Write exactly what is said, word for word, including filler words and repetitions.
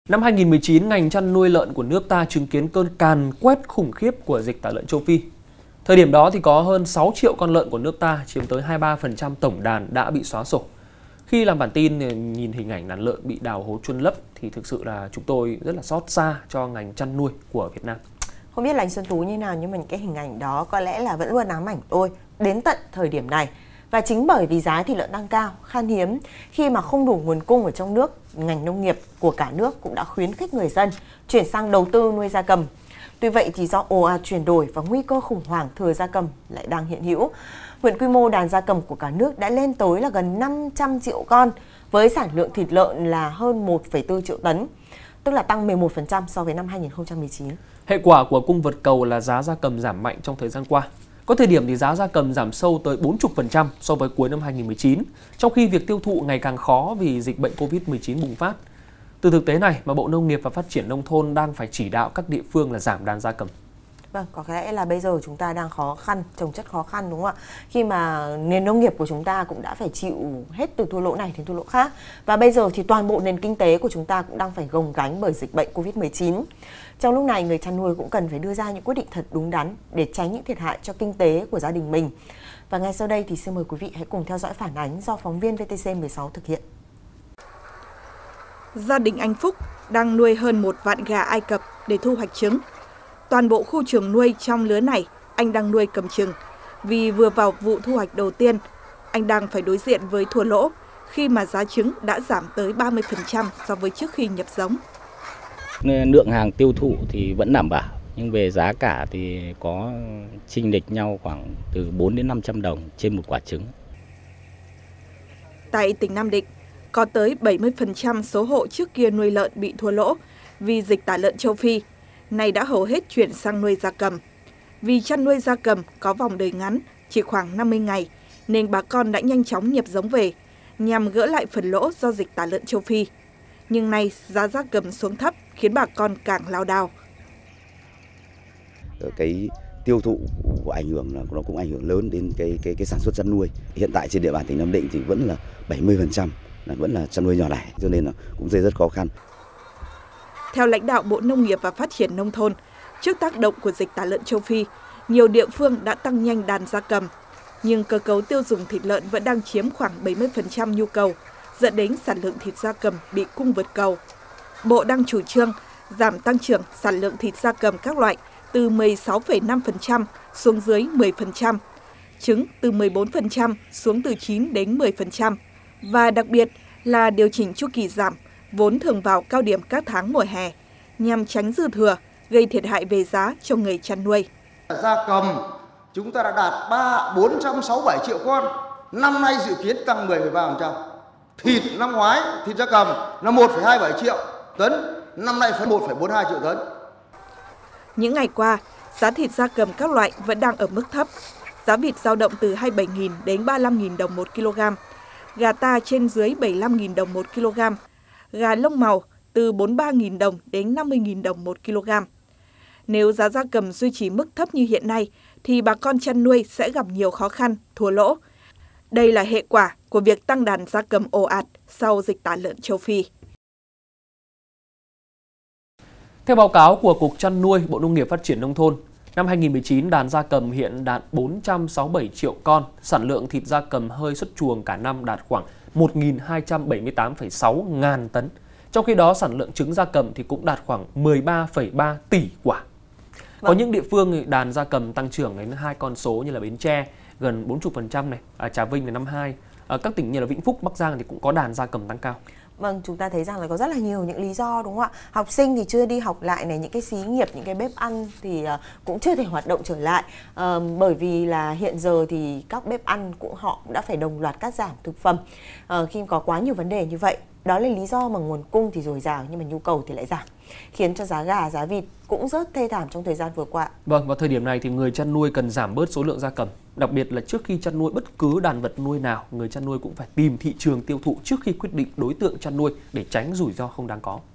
Năm hai nghìn không trăm mười chín, ngành chăn nuôi lợn của nước ta chứng kiến cơn càn quét khủng khiếp của dịch tả lợn châu Phi. Thời điểm đó thì có hơn sáu triệu con lợn của nước ta, chiếm tới hai mươi ba phần trăm tổng đàn đã bị xóa sổ. Khi làm bản tin nhìn hình ảnh đàn lợn bị đào hố chôn lấp thì thực sự là chúng tôi rất là xót xa cho ngành chăn nuôi của Việt Nam. Không biết là anh Xuân Tú như nào, nhưng mà những cái hình ảnh đó có lẽ là vẫn luôn ám ảnh tôi đến tận thời điểm này. Và chính bởi vì giá thịt lợn tăng cao, khan hiếm, khi mà không đủ nguồn cung ở trong nước, ngành nông nghiệp của cả nước cũng đã khuyến khích người dân chuyển sang đầu tư nuôi gia cầm. Tuy vậy thì do ồ ạt chuyển đổi và nguy cơ khủng hoảng thừa gia cầm lại đang hiện hữu, hiện quy mô đàn gia cầm của cả nước đã lên tới là gần năm trăm triệu con, với sản lượng thịt lợn là hơn một phẩy bốn triệu tấn, tức là tăng mười một phần trăm so với năm hai nghìn không trăm mười chín. Hệ quả của cung vượt cầu là giá gia cầm giảm mạnh trong thời gian qua. Có thời điểm thì giá gia cầm giảm sâu tới bốn mươi phần trăm so với cuối năm hai nghìn không trăm mười chín, trong khi việc tiêu thụ ngày càng khó vì dịch bệnh Covid mười chín bùng phát. Từ thực tế này mà Bộ Nông nghiệp và Phát triển Nông thôn đang phải chỉ đạo các địa phương là giảm đàn gia cầm. Vâng, có lẽ là bây giờ chúng ta đang khó khăn, trồng chất khó khăn đúng không ạ? Khi mà nền nông nghiệp của chúng ta cũng đã phải chịu hết từ thua lỗ này đến thua lỗ khác. Và bây giờ thì toàn bộ nền kinh tế của chúng ta cũng đang phải gồng gánh bởi dịch bệnh Covid mười chín. Trong lúc này, người chăn nuôi cũng cần phải đưa ra những quyết định thật đúng đắn để tránh những thiệt hại cho kinh tế của gia đình mình. Và ngay sau đây thì xin mời quý vị hãy cùng theo dõi phản ánh do phóng viên vê tê xê mười sáu thực hiện. Gia đình anh Phúc đang nuôi hơn một vạn gà Ai Cập để thu hoạch trứng. Toàn bộ khu trường nuôi trong lứa này anh đang nuôi cầm chừng. Vì vừa vào vụ thu hoạch đầu tiên, anh đang phải đối diện với thua lỗ khi mà giá trứng đã giảm tới ba mươi phần trăm so với trước khi nhập giống. Lượng hàng tiêu thụ thì vẫn đảm bảo, nhưng về giá cả thì có chênh lệch nhau khoảng từ bốn đến năm trăm đồng trên một quả trứng. Tại tỉnh Nam Định, có tới bảy mươi phần trăm số hộ trước kia nuôi lợn bị thua lỗ vì dịch tả lợn châu Phi, nay đã hầu hết chuyển sang nuôi gia cầm. Vì chăn nuôi gia cầm có vòng đời ngắn, chỉ khoảng năm mươi ngày, nên bà con đã nhanh chóng nhập giống về, nhằm gỡ lại phần lỗ do dịch tả lợn châu Phi. Nhưng nay giá gia cầm xuống thấp khiến bà con càng lao đao. Cái tiêu thụ của ảnh hưởng là nó cũng ảnh hưởng lớn đến cái cái cái sản xuất chăn nuôi. Hiện tại trên địa bàn tỉnh Nam Định thì vẫn là bảy mươi phần trăm là vẫn là chăn nuôi nhỏ lẻ, cho nên là cũng rất khó khăn. Theo lãnh đạo Bộ Nông nghiệp và Phát triển Nông thôn, trước tác động của dịch tả lợn châu Phi, nhiều địa phương đã tăng nhanh đàn gia cầm, nhưng cơ cấu tiêu dùng thịt lợn vẫn đang chiếm khoảng bảy mươi phần trăm nhu cầu, dẫn đến sản lượng thịt gia cầm bị cung vượt cầu. Bộ đang chủ trương giảm tăng trưởng sản lượng thịt gia cầm các loại từ mười sáu phẩy năm phần trăm xuống dưới mười phần trăm, trứng từ mười bốn phần trăm xuống từ chín đến mười phần trăm, và đặc biệt là điều chỉnh chu kỳ giảm vốn thường vào cao điểm các tháng mùa hè, nhằm tránh dư thừa, gây thiệt hại về giá cho người chăn nuôi. Gia cầm chúng ta đã đạt bốn trăm sáu mươi bảy triệu con, năm nay dự kiến tăng mười phẩy ba phần trăm. Thịt năm ngoái, thịt gia cầm là một phẩy hai mươi bảy triệu tấn, năm nay phải một phẩy bốn mươi hai triệu tấn. Những ngày qua, giá thịt gia cầm các loại vẫn đang ở mức thấp. Giá vịt dao động từ hai mươi bảy nghìn đến ba mươi lăm nghìn đồng một kg, gà ta trên dưới bảy mươi lăm nghìn đồng một kg, gà lông màu từ bốn mươi ba nghìn đồng đến năm mươi nghìn đồng một kg. Nếu giá gia cầm duy trì mức thấp như hiện nay, thì bà con chăn nuôi sẽ gặp nhiều khó khăn, thua lỗ. Đây là hệ quả của việc tăng đàn gia cầm ồ ạt sau dịch tả lợn châu Phi. Theo báo cáo của Cục Chăn nuôi, Bộ Nông nghiệp Phát triển Nông thôn, năm hai nghìn không trăm mười chín, đàn gia cầm hiện đạt bốn trăm sáu mươi bảy triệu con, sản lượng thịt gia cầm hơi xuất chuồng cả năm đạt khoảng một nghìn hai trăm bảy mươi tám phẩy sáu ngàn tấn. Trong khi đó, sản lượng trứng gia cầm thì cũng đạt khoảng mười ba phẩy ba tỷ quả. Có Vâng. những địa phương đàn gia cầm tăng trưởng đến hai con số như là Bến Tre gần bốn mươi phần trăm này, à, Trà Vinh là năm mươi hai, à, các tỉnh như là Vĩnh Phúc, Bắc Giang thì cũng có đàn gia cầm tăng cao. Vâng, chúng ta thấy rằng là có rất là nhiều những lý do đúng không ạ? Học sinh thì chưa đi học lại này, những cái xí nghiệp, những cái bếp ăn thì uh, cũng chưa thể hoạt động trở lại. Uh, bởi vì là hiện giờ thì các bếp ăn cũng họ cũng đã phải đồng loạt cắt giảm thực phẩm uh, khi có quá nhiều vấn đề như vậy. Đó là lý do mà nguồn cung thì dồi dào nhưng mà nhu cầu thì lại giảm, khiến cho giá gà, giá vịt cũng rất thê thảm trong thời gian vừa qua. Vâng, vào thời điểm này thì người chăn nuôi cần giảm bớt số lượng gia cầm. Đặc biệt là trước khi chăn nuôi bất cứ đàn vật nuôi nào, người chăn nuôi cũng phải tìm thị trường tiêu thụ trước khi quyết định đối tượng chăn nuôi để tránh rủi ro không đáng có.